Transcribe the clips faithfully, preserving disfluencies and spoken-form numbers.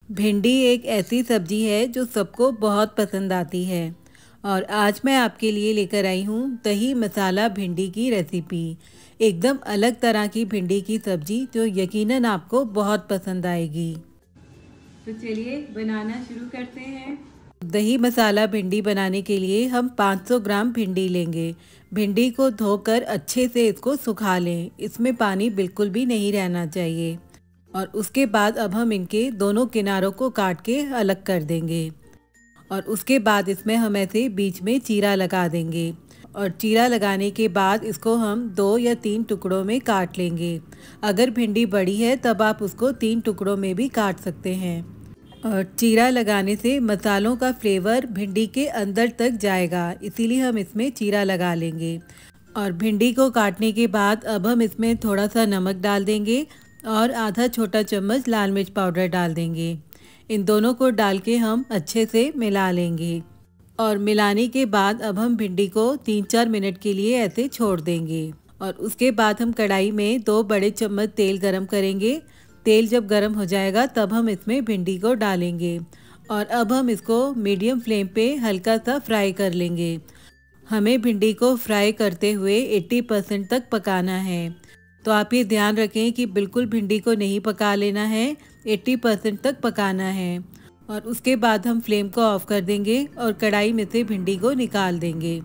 भिंडी एक ऐसी सब्जी है जो सबको बहुत पसंद आती है और आज मैं आपके लिए लेकर आई हूँ दही मसाला भिंडी की रेसिपी। एकदम अलग तरह की भिंडी की सब्जी जो यकीनन आपको बहुत पसंद आएगी। तो चलिए बनाना शुरू करते हैं। दही मसाला भिंडी बनाने के लिए हम पाँच सौ ग्राम भिंडी लेंगे। भिंडी को धोकर अच्छे से इसको सुखा लें, इसमें पानी बिल्कुल भी नहीं रहना चाहिए। और उसके बाद अब हम इनके दोनों किनारों को काट के अलग कर देंगे और उसके बाद इसमें हम ऐसे बीच में चीरा लगा देंगे और चीरा लगाने के बाद इसको हम दो या तीन टुकड़ों में काट लेंगे। अगर भिंडी बड़ी है तब आप उसको तीन टुकड़ों में भी काट सकते हैं। और चीरा लगाने से मसालों का फ्लेवर भिंडी के अंदर तक जाएगा, इसीलिए हम इसमें चीरा लगा लेंगे। और भिंडी को काटने के बाद अब हम इसमें थोड़ा सा नमक डाल देंगे और आधा छोटा चम्मच लाल मिर्च पाउडर डाल देंगे। इन दोनों को डाल के हम अच्छे से मिला लेंगे और मिलाने के बाद अब हम भिंडी को तीन चार मिनट के लिए ऐसे छोड़ देंगे। और उसके बाद हम कढ़ाई में दो बड़े चम्मच तेल गरम करेंगे। तेल जब गरम हो जाएगा तब हम इसमें भिंडी को डालेंगे और अब हम इसको मीडियम फ्लेम पे हल्का सा फ्राई कर लेंगे। हमें भिंडी को फ्राई करते हुए अस्सी परसेंट तक पकाना है, तो आप ये ध्यान रखें कि बिल्कुल भिंडी को नहीं पका लेना है, अस्सी परसेंट तक पकाना है। और उसके बाद हम फ्लेम को ऑफ कर देंगे और कढ़ाई में से भिंडी को निकाल देंगे।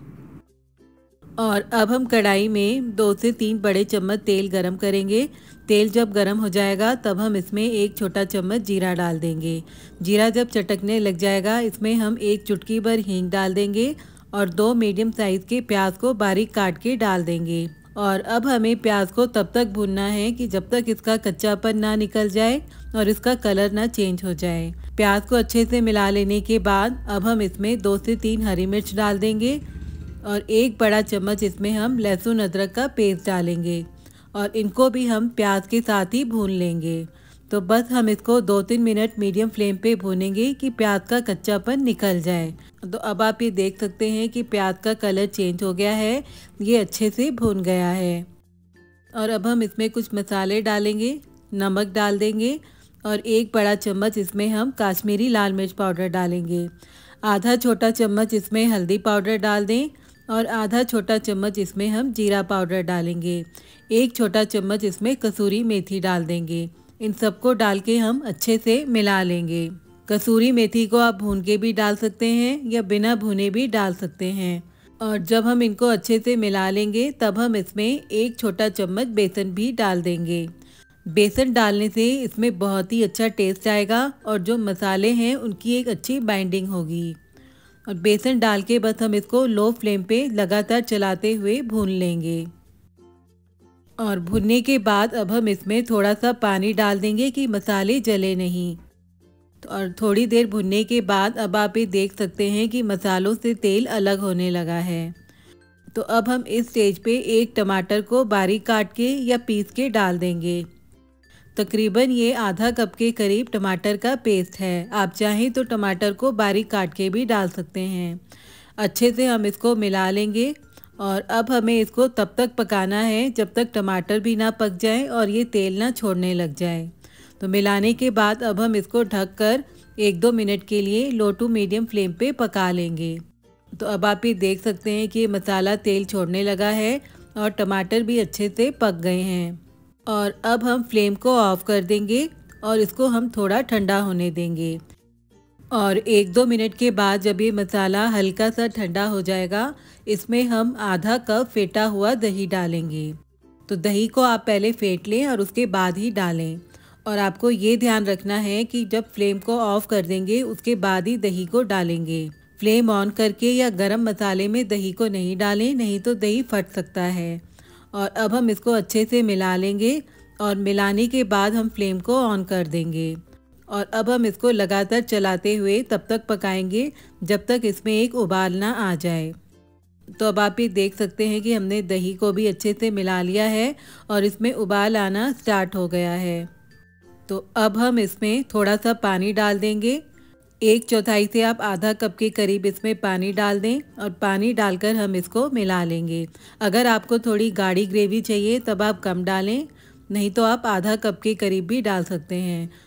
और अब हम कढ़ाई में दो से तीन बड़े चम्मच तेल गरम करेंगे। तेल जब गरम हो जाएगा तब हम इसमें एक छोटा चम्मच जीरा डाल देंगे। जीरा जब चटकने लग जाएगा इसमें हम एक चुटकी भर हींग डाल देंगे और दो मीडियम साइज़ के प्याज को बारीक काट के डाल देंगे। और अब हमें प्याज को तब तक भूनना है कि जब तक इसका कच्चापन ना निकल जाए और इसका कलर ना चेंज हो जाए। प्याज को अच्छे से मिला लेने के बाद अब हम इसमें दो से तीन हरी मिर्च डाल देंगे और एक बड़ा चम्मच इसमें हम लहसुन अदरक का पेस्ट डालेंगे और इनको भी हम प्याज के साथ ही भून लेंगे। तो बस हम इसको दो तीन मिनट मीडियम फ्लेम पे भूनेंगे कि प्याज का कच्चापन निकल जाए। तो अब आप ये देख सकते हैं कि प्याज का कलर चेंज हो गया है, ये अच्छे से भून गया है। और अब हम इसमें कुछ मसाले डालेंगे, नमक डाल देंगे और एक बड़ा चम्मच इसमें हम काश्मीरी लाल मिर्च पाउडर डालेंगे। आधा छोटा चम्मच इसमें हल्दी पाउडर डाल दें और आधा छोटा चम्मच इसमें हम जीरा पाउडर डालेंगे। एक छोटा चम्मच इसमें कसूरी मेथी डाल देंगे। इन सबको डाल के हम अच्छे से मिला लेंगे। कसूरी मेथी को आप भून के भी डाल सकते हैं या बिना भुने भी डाल सकते हैं। और जब हम इनको अच्छे से मिला लेंगे तब हम इसमें एक छोटा चम्मच बेसन भी डाल देंगे। बेसन डालने से इसमें बहुत ही अच्छा टेस्ट आएगा और जो मसाले हैं उनकी एक अच्छी बाइंडिंग होगी। और बेसन डाल के बस हम इसको लो फ्लेम पे लगातार चलाते हुए भून लेंगे। और भुनने के बाद अब हम इसमें थोड़ा सा पानी डाल देंगे कि मसाले जले नहीं। और थोड़ी देर भुनने के बाद अब आप ये देख सकते हैं कि मसालों से तेल अलग होने लगा है। तो अब हम इस स्टेज पे एक टमाटर को बारीक काट के या पीस के डाल देंगे। तकरीबन ये आधा कप के करीब टमाटर का पेस्ट है, आप चाहें तो टमाटर को बारीक काट के भी डाल सकते हैं। अच्छे से हम इसको मिला लेंगे और अब हमें इसको तब तक पकाना है जब तक टमाटर भी ना पक जाए और ये तेल ना छोड़ने लग जाए। तो मिलाने के बाद अब हम इसको ढककर एक दो मिनट के लिए लो टू मीडियम फ्लेम पे पका लेंगे। तो अब आप ये देख सकते हैं कि मसाला तेल छोड़ने लगा है और टमाटर भी अच्छे से पक गए हैं। और अब हम फ्लेम को ऑफ कर देंगे और इसको हम थोड़ा ठंडा होने देंगे। और एक दो मिनट के बाद जब ये मसाला हल्का सा ठंडा हो जाएगा इसमें हम आधा कप फेंटा हुआ दही डालेंगे। तो दही को आप पहले फेंट लें और उसके बाद ही डालें। और आपको ये ध्यान रखना है कि जब फ्लेम को ऑफ कर देंगे उसके बाद ही दही को डालेंगे। फ्लेम ऑन करके या गरम मसाले में दही को नहीं डालें, नहीं तो दही फट सकता है। और अब हम इसको अच्छे से मिला लेंगे और मिलाने के बाद हम फ्लेम को ऑन कर देंगे। और अब हम इसको लगातार चलाते हुए तब तक पकाएंगे जब तक इसमें एक उबाल ना आ जाए। तो अब आप ये देख सकते हैं कि हमने दही को भी अच्छे से मिला लिया है और इसमें उबाल आना स्टार्ट हो गया है। तो अब हम इसमें थोड़ा सा पानी डाल देंगे। एक चौथाई से आप आधा कप के करीब इसमें पानी डाल दें और पानी डालकर हम इसको मिला लेंगे। अगर आपको थोड़ी गाढ़ी ग्रेवी चाहिए तब आप कम डालें, नहीं तो आप आधा कप के करीब भी डाल सकते हैं।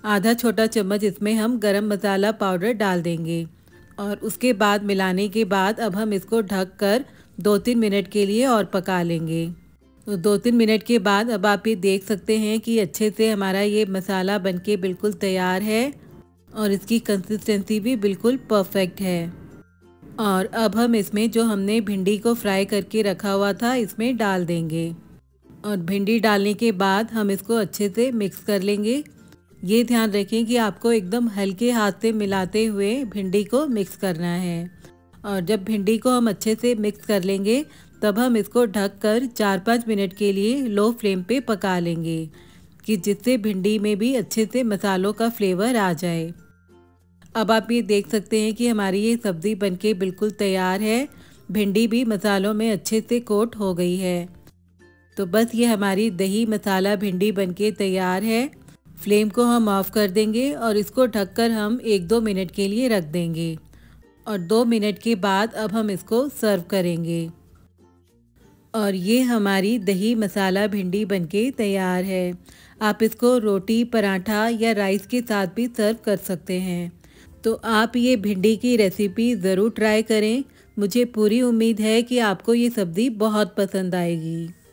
आधा छोटा चम्मच इसमें हम गरम मसाला पाउडर डाल देंगे और उसके बाद मिलाने के बाद अब हम इसको ढक कर दो तीन मिनट के लिए और पका लेंगे। तो दो तीन मिनट के बाद अब आप ये देख सकते हैं कि अच्छे से हमारा ये मसाला बनके बिल्कुल तैयार है और इसकी कंसिस्टेंसी भी बिल्कुल परफेक्ट है। और अब हम इसमें जो हमने भिंडी को फ्राई करके रखा हुआ था इसमें डाल देंगे और भिंडी डालने के बाद हम इसको अच्छे से मिक्स कर लेंगे। ये ध्यान रखें कि आपको एकदम हल्के हाथ से मिलाते हुए भिंडी को मिक्स करना है। और जब भिंडी को हम अच्छे से मिक्स कर लेंगे तब हम इसको ढक कर चार पाँच मिनट के लिए लो फ्लेम पे पका लेंगे कि जिससे भिंडी में भी अच्छे से मसालों का फ्लेवर आ जाए। अब आप ये देख सकते हैं कि हमारी ये सब्ज़ी बनके बिल्कुल तैयार है। भिंडी भी मसालों में अच्छे से कोट हो गई है। तो बस ये हमारी दही मसाला भिंडी बनके तैयार है। फ्लेम को हम ऑफ़ कर देंगे और इसको ढककर हम एक दो मिनट के लिए रख देंगे और दो मिनट के बाद अब हम इसको सर्व करेंगे। और ये हमारी दही मसाला भिंडी बनके तैयार है। आप इसको रोटी, पराठा या राइस के साथ भी सर्व कर सकते हैं। तो आप ये भिंडी की रेसिपी ज़रूर ट्राई करें। मुझे पूरी उम्मीद है कि आपको ये सब्ज़ी बहुत पसंद आएगी।